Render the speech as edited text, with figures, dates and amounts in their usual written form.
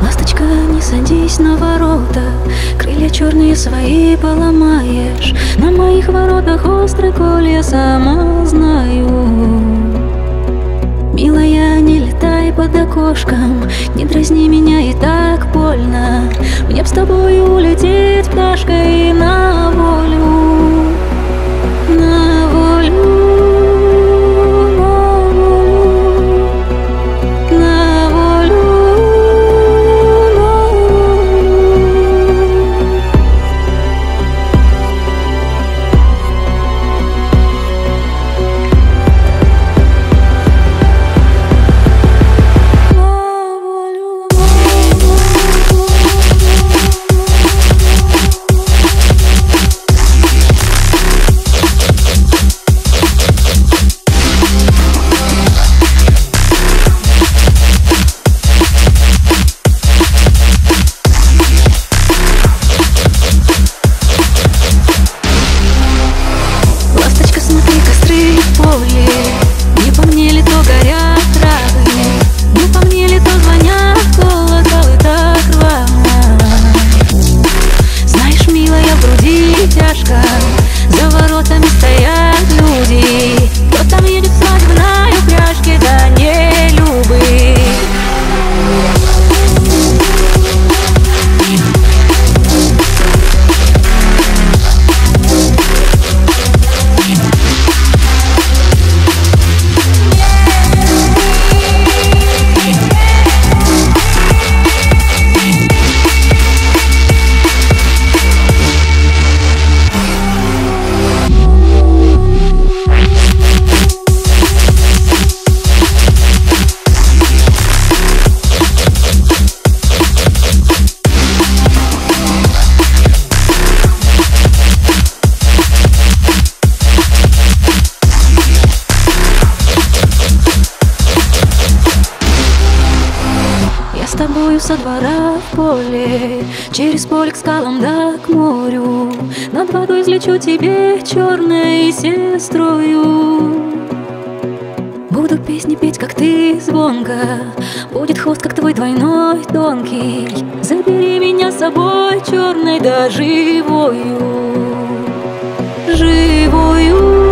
Ласточка, не садись на ворота, крылья черные свои поломаешь. На моих воротах острый колья, сама знаю. Милая, не летай под окошком, не дразни меня, и так больно. Мне б с тобой улететь пташкой на волю, на волю. Не по мне ли то горят травы, не по мне ли то звонят колоколы так рвано. Знаешь, милая, в груди тяжко, за воротами стоят люди. Кто там едет в свадебной упряжке, да не любы. С тобою со двора в поле, через поле к скалам да к морю. Над водой взлечу тебе черной сестрою. Буду песни петь, как ты, звонко. Будет хвост, как твой двойной тонкий. Забери меня с собой черной да живою, живою.